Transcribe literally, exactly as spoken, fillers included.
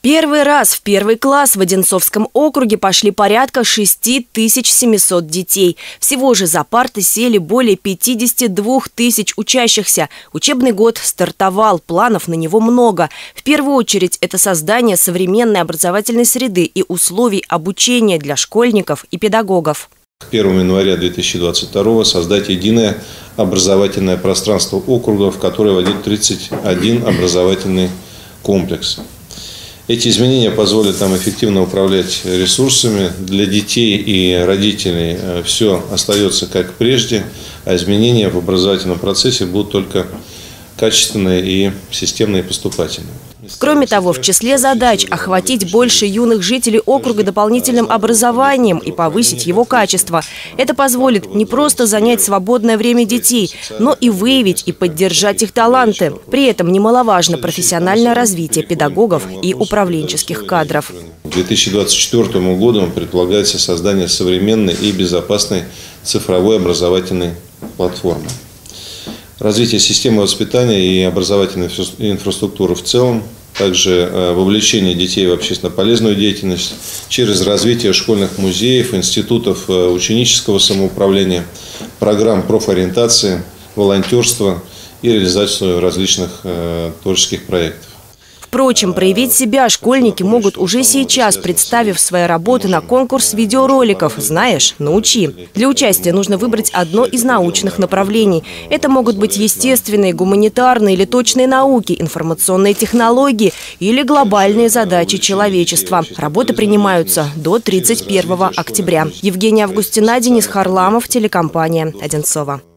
Первый раз в первый класс в Одинцовском округе пошли порядка шести тысяч семисот детей. Всего же за парты сели более пятидесяти двух тысяч учащихся. Учебный год стартовал, планов на него много. В первую очередь это создание современной образовательной среды и условий обучения для школьников и педагогов. К первому января две тысячи двадцать второго создать единое образовательное пространство округа, в которое войдет тридцать один образовательный комплекс. Эти изменения позволят нам эффективно управлять ресурсами. Для детей и родителей все остается как прежде, а изменения в образовательном процессе будут только качественные и системные и поступательные. Кроме того, в числе задач охватить больше юных жителей округа дополнительным образованием и повысить его качество. Это позволит не просто занять свободное время детей, но и выявить и поддержать их таланты. При этом немаловажно профессиональное развитие педагогов и управленческих кадров. К две тысячи двадцать четвёртому году предполагается создание современной и безопасной цифровой образовательной платформы. Развитие системы воспитания и образовательной инфраструктуры в целом, также вовлечение детей в общественно полезную деятельность через развитие школьных музеев, институтов ученического самоуправления, программ профориентации, волонтерства и реализацию различных творческих проектов. Впрочем, проявить себя школьники могут уже сейчас, представив свои работы на конкурс видеороликов «Знаешь, научи». Для участия нужно выбрать одно из научных направлений. Это могут быть естественные, гуманитарные или точные науки, информационные технологии или глобальные задачи человечества. Работы принимаются до тридцать первого октября. Евгения Августина, Денис Харламов, телекомпания «Одинцово».